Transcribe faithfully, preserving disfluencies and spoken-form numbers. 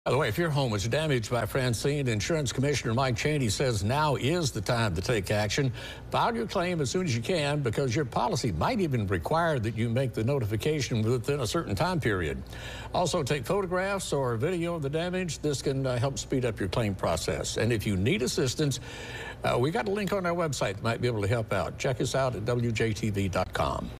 By the way, if your home was damaged by Francine, Insurance Commissioner Mike Cheney says now is the time to take action. File your claim as soon as you can because your policy might even require that you make the notification within a certain time period. Also, take photographs or video of the damage. This can uh, help speed up your claim process. And if you need assistance, uh, we got a link on our website that might be able to help out. Check us out at W J T V dot com.